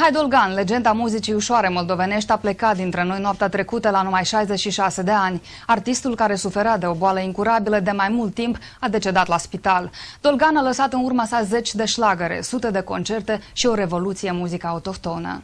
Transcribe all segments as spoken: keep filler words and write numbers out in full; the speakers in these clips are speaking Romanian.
Mihai Dolgan, legenda muzicii ușoare moldovenești, a plecat dintre noi noaptea trecută la numai șaizeci și șase de ani. Artistul, care suferea de o boală incurabilă de mai mult timp, a decedat la spital. Dolgan a lăsat în urma sa zeci de șlagăre, sute de concerte și o revoluție în muzica autohtonă.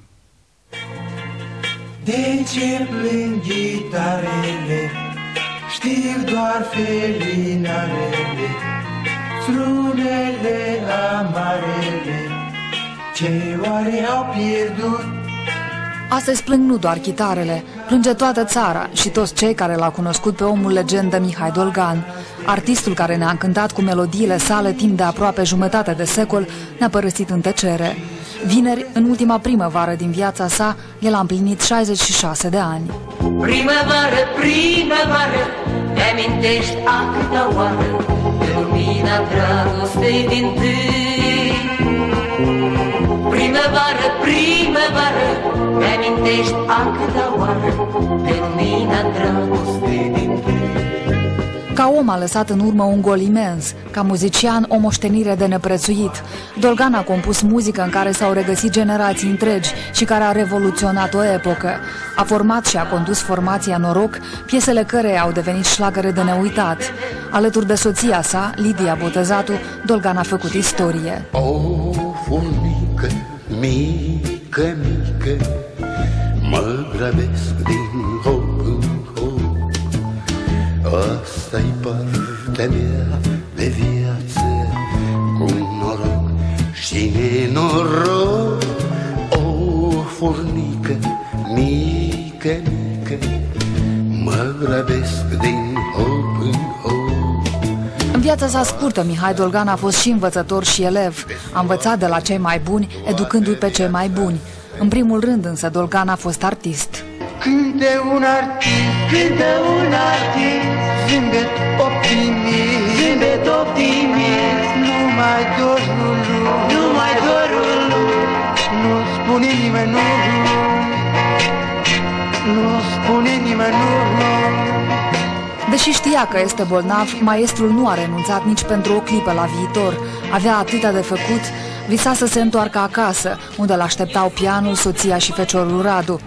De ce plâng ghitarele, știu doar felinarele, strunele amarele, ce oare au pierdut? Astăzi plâng nu doar chitarele, plânge toată țara și toți cei care l-au cunoscut pe omul legendă Mihai Dolgan. Artistul care ne-a încântat cu melodiile sale timp de aproape jumătate de secol ne-a părăsit în tăcere. Vineri, în ultima primăvară din viața sa, el a împlinit șaizeci și șase de ani. Primăvară, primăvară, te-amintești a câta oară de lumina dragostei din tâi. Primăvară, primăvară, te-amintești a câta oară de lumina dragostei din tâi. Ca om a lăsat în urmă un gol imens, ca muzician o moștenire de neprețuit. Dolgan a compus muzică în care s-au regăsit generații întregi și care a revoluționat o epocă. A format și a condus formația Noroc, piesele căreia au devenit șlagăre de neuitat. Alături de soția sa, Lidia Botezatu, Dolgan a făcut istorie. O furnică mică, mică, mă grăbesc din hop în hop. Asta-i partea mea de viață, cu noroc și nenoroc. O furnică mică, mică, mă grăbesc din hop în hop. În viața sa scurtă, Mihai Dolgan a fost și învățător și elev. A învățat de la cei mai buni, educându-i pe cei mai buni. În primul rând însă, Dolgan a fost artist. Cântă un artist, cântă un artist, zâmbet optimist, zâmbet optimist, numai dorul lui, numai dorul lui, nu spune nimeni nu, nu spune nimeni nu. Deși știa că este bolnav, maestrul nu a renunțat nici pentru o clipă la viitor. Avea atâta de făcut, visa să se întoarcă acasă, unde l-așteptau pianul, soția și feciorul Radu.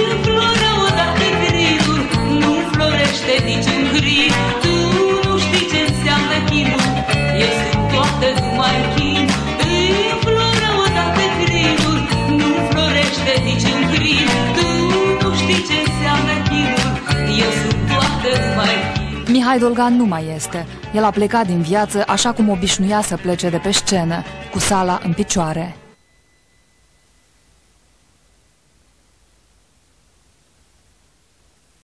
Nu florește niciun gri, tu nu știi ce înseamnă chinul, eu sunt toată numai chin. Înfloră odată grilul, nu florește niciun gri, tu nu știi ce înseamnă chinul, eu sunt toată numai chin. Mihai Dolgan nu mai este. El a plecat din viață așa cum obișnuia să plece de pe scenă, cu sala în picioare.